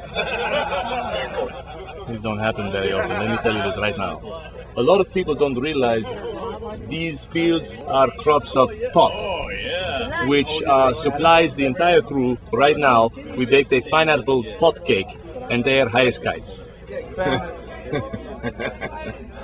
These don't happen very often. Let me tell you this right now. A lot of people don't realize these fields are crops of pot, which supplies the entire crew right now. We baked a pineapple pot cake, and they are highest kites.